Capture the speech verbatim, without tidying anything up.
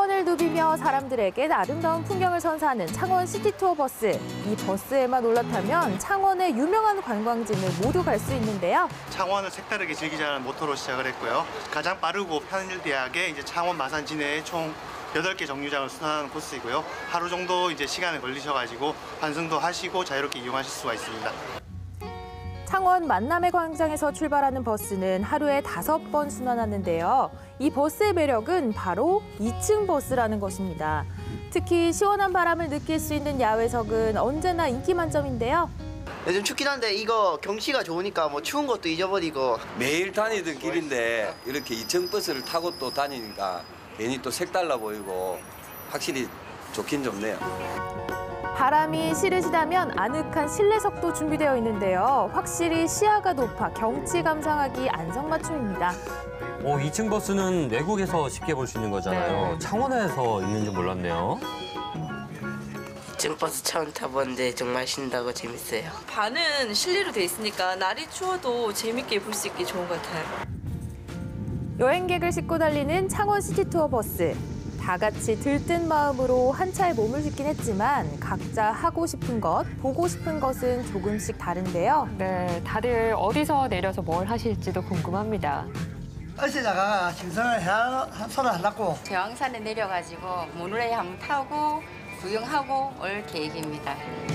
창원을 누비며 사람들에게 아름다운 풍경을 선사하는 창원 시티투어 버스. 이 버스에만 올라타면 창원의 유명한 관광지를 모두 갈 수 있는데요. 창원을 색다르게 즐기자는 모토로 시작을 했고요. 가장 빠르고 편리하게 이제 창원 마산 진해에 총 여덟 개 정류장을 순환하는 코스이고요. 하루 정도 이제 시간을 걸리셔가지고 환승도 하시고 자유롭게 이용하실 수가 있습니다. 창원 만남의 광장에서 출발하는 버스는 하루에 다섯 번 순환하는데요. 이 버스의 매력은 바로 이 층 버스라는 것입니다. 특히 시원한 바람을 느낄 수 있는 야외석은 언제나 인기 만점인데요. 요즘 춥긴 한데 이거 경치가 좋으니까 뭐 추운 것도 잊어버리고. 매일 다니던 길인데 이렇게 이 층 버스를 타고 또 다니니까 괜히 또 색달라 보이고 확실히 좋긴 좋네요. 바람이 싫으시다면 아늑한 실내석도 준비되어 있는데요. 확실히 시야가 높아 경치 감상하기 안성맞춤입니다. 어, 이 층 버스는 외국에서 쉽게 볼 수 있는 거잖아요. 네. 창원에서 있는지 몰랐네요. 이 층 버스 처음 타봤는데 정말 신나고 재밌어요. 반은 실내로 돼 있으니까 날이 추워도 재밌게 볼 수 있게 좋은 것 같아요. 여행객을 싣고 달리는 창원 시티투어 버스. 다 같이 들뜬 마음으로 한 차에 몸을 싣긴 했지만 각자 하고 싶은 것, 보고 싶은 것은 조금씩 다른데요. 네, 다들 어디서 내려서 뭘 하실지도 궁금합니다. 어시다가 신선을 해야 서로 하려고. 제왕산에 내려가지고 모노레일 한번 타고 구경하고 올 계획입니다.